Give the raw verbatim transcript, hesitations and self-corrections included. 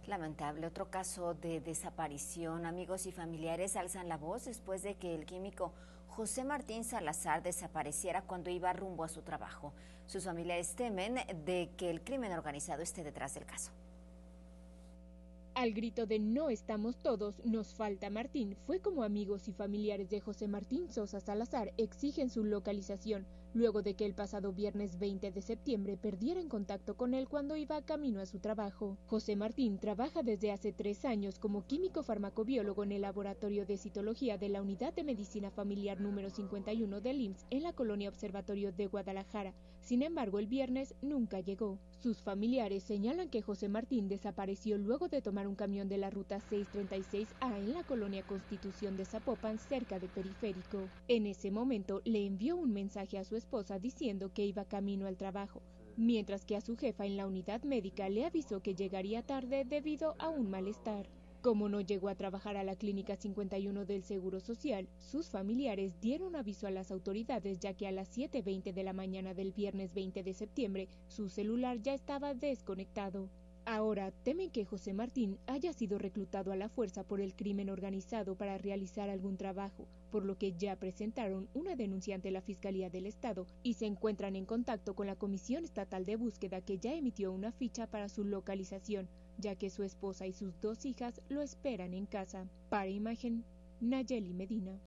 Lamentable, otro caso de desaparición. Amigos y familiares alzan la voz después de que el químico José Martín Salazar desapareciera cuando iba rumbo a su trabajo. Sus familiares temen de que el crimen organizado esté detrás del caso. Al grito de "no estamos todos, nos falta Martín", fue como amigos y familiares de José Martín Sosa Salazar exigen su localización, luego de que el pasado viernes veinte de septiembre perdiera en contacto con él cuando iba camino a su trabajo. José Martín trabaja desde hace tres años como químico farmacobiólogo en el laboratorio de citología de la Unidad de Medicina Familiar número cincuenta y uno del I M S S en la colonia Observatorio de Guadalajara. Sin embargo, el viernes nunca llegó. Sus familiares señalan que José Martín desapareció luego de tomar un camión de la ruta seiscientos treinta y seis A en la colonia Constitución de Zapopan, cerca de Periférico. En ese momento le envió un mensaje a su esposa diciendo que iba camino al trabajo, mientras que a su jefa en la unidad médica le avisó que llegaría tarde debido a un malestar. Como no llegó a trabajar a la Clínica cincuenta y uno del Seguro Social, sus familiares dieron aviso a las autoridades, ya que a las siete veinte de la mañana del viernes veinte de septiembre su celular ya estaba desconectado. Ahora temen que José Martín haya sido reclutado a la fuerza por el crimen organizado para realizar algún trabajo, por lo que ya presentaron una denuncia ante la Fiscalía del Estado y se encuentran en contacto con la Comisión Estatal de Búsqueda, que ya emitió una ficha para su localización, ya que su esposa y sus dos hijas lo esperan en casa. Para Imagen, Nayeli Medina.